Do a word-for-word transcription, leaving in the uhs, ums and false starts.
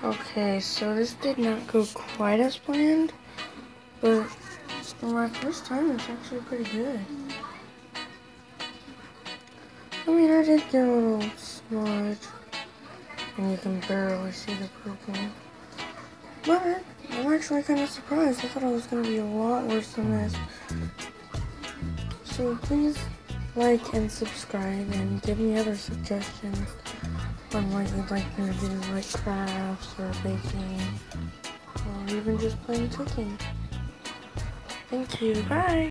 Okay, so this did not go quite as planned, but for my first time, it's actually pretty good. I mean, I did get a little smudge, and you can barely see the purple. But I'm actually kind of surprised. I thought it was going to be a lot worse than this. So please like and subscribe and give me other suggestions on what you'd like me to do, like crafts or baking, or even just plain cooking. Thank you. Bye!